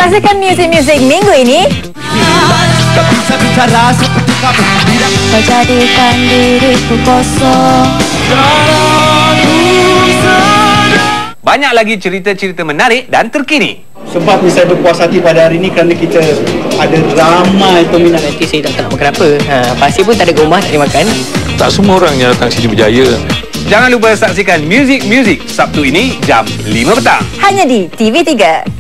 Saksikan muzik-muzik minggu ini. Kau jadikan diriku kosong. Banyak lagi cerita-cerita menarik dan terkini. Sebab saya berpuas hati pada hari ini kerana kita ada ramai peminat. Nanti saya tak tahu kenapa. Pasir pun tak ada kat rumah, tak ada makan. Tak semua orang yang datang sini berjaya. Jangan lupa saksikan muzik-muzik Sabtu ini jam 5 petang. Hanya di TV3.